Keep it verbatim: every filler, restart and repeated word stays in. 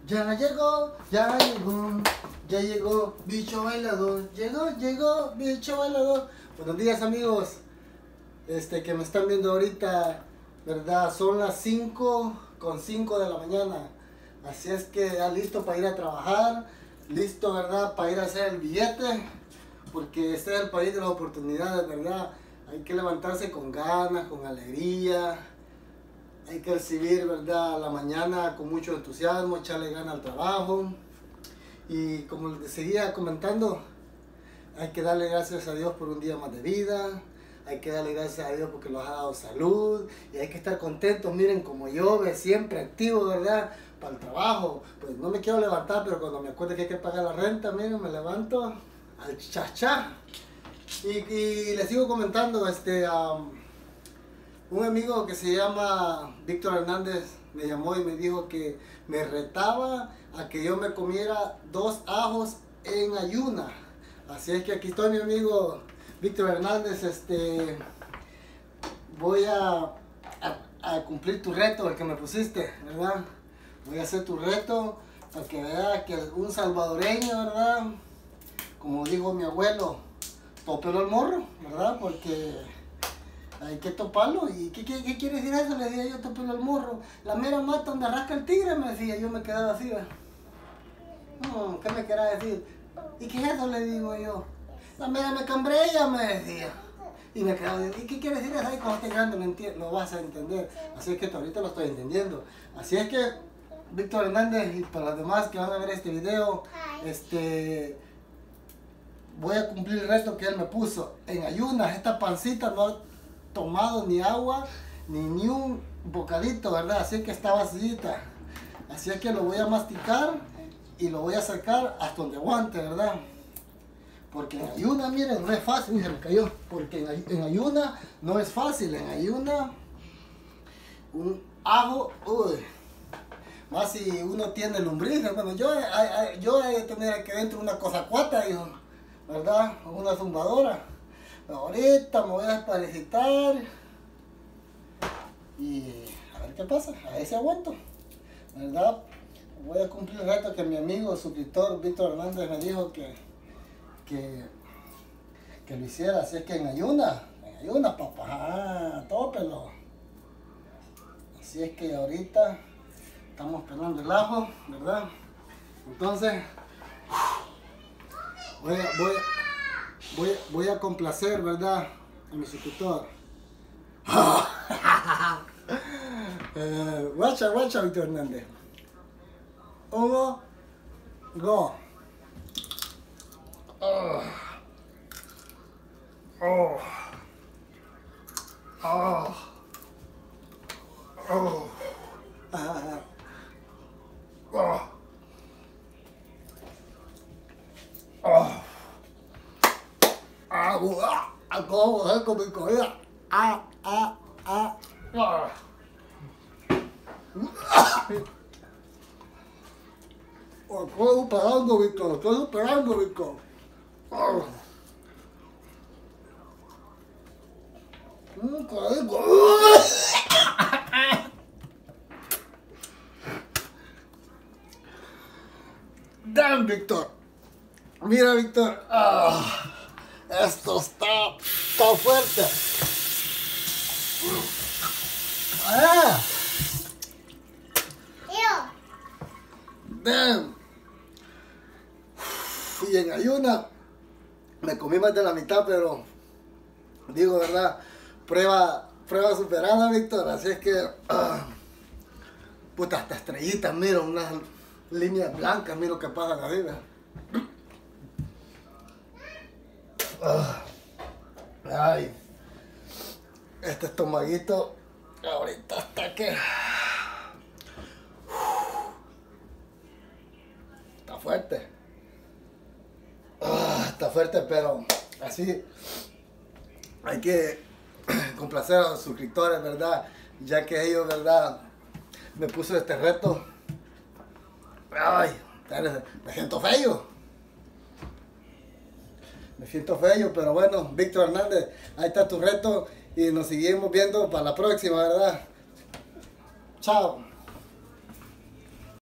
Ya llegó, ya llegó, ya llegó, bicho bailador. Llegó, llegó, bicho bailador. Buenos días, amigos. Este, que me están viendo ahorita, ¿verdad? Son las cinco con cinco de la mañana. Así es que ya listo para ir a trabajar. Listo, ¿verdad? Para ir a hacer el billete. Porque este es el país de las oportunidades, ¿verdad? Hay que levantarse con ganas, con alegría. Hay que recibir, ¿verdad?, a la mañana con mucho entusiasmo, echarle ganas al trabajo. Y como les seguía comentando, hay que darle gracias a Dios por un día más de vida. Hay que darle gracias a Dios porque nos ha dado salud. Y hay que estar contentos, miren, como yo, siempre activo, ¿verdad?, para el trabajo. Pues no me quiero levantar, pero cuando me acuerdo que hay que pagar la renta, miren, me levanto al chachá. Y, y les sigo comentando, este... Um, un amigo que se llama Víctor Hernández me llamó y me dijo que me retaba a que yo me comiera dos ajos en ayuna. Así es que aquí estoy, mi amigo Víctor Hernández. Este, voy a, a, a cumplir tu reto, el que me pusiste, ¿verdad? Voy a hacer tu reto para que veas que un salvadoreño, ¿verdad? Como dijo mi abuelo, tópelo al morro, ¿verdad? Porque hay que toparlo. ¿Y qué, qué, qué quiere decir eso? Le decía yo, topelo al morro. La mera mata donde rasca el tigre, me decía. Yo me quedaba así, ¿verdad? No, ¿qué me querrá decir? ¿Y qué es eso? Le digo yo. La mera me cambrella, me decía. Y me quedaba, ¿y qué quiere decir eso? Ahí cuando estés grande lo, lo vas a entender. Así es que ahorita lo estoy entendiendo. Así es que, Víctor Hernández, y para los demás que van a ver este video, este... voy a cumplir el reto que él me puso. En ayunas, esta pancita no tomado ni agua ni, ni un bocadito, ¿verdad? Así que está vacillita. Así es que lo voy a masticar y lo voy a sacar hasta donde aguante, ¿verdad? Porque en ayuna, miren, no es fácil. Miren, se me cayó. Porque en, en ayuna no es fácil. En ayuna, un ajo, uy. Más si uno tiene lombrices. Bueno, yo, yo he de tener aquí dentro una cosa cuata, ¿verdad? Una zumbadora. Ahorita me voy a desparasitar y a ver qué pasa, a ver si aguanto, ¿verdad? Voy a cumplir el reto que mi amigo suscriptor Víctor Hernández me dijo que, que, que lo hiciera. Así es que en ayuna, en ayuna, papá, ah, tópelo. Así es que ahorita estamos pelando el ajo, ¿verdad? Entonces, voy a... Voy a Voy, voy a complacer, ¿verdad?, a mi suscriptor. eh, guacha, guacha, Víctor Hernández. Uno, go. Oh. Oh. Oh. Oh. Ah. Oh. Oh. Agua, agua, con mi comida. Ah, ah, ah, ah. Estoy superando, Víctor, estoy superando, Víctor. Mmm, qué rico. Damn, Víctor. Mira, Víctor. Ah. Esto está, está fuerte. Ah. Damn. Y en ayuna me comí más de la mitad, pero digo, ¿verdad? Prueba, prueba superada, Víctor. Así es que, uh, puta, hasta estrellitas, miro, unas líneas blancas, miro que pasan así, ¿verdad? Uh, ay, este estomaguito ahorita está que está fuerte, uh, está fuerte, pero así hay que complacer a los suscriptores, ¿verdad? Ya que ellos, ¿verdad?, me puso este reto. Ay, me siento feo. Me siento feo, pero bueno, Víctor Hernández, ahí está tu reto y nos seguimos viendo para la próxima, ¿verdad? Chao.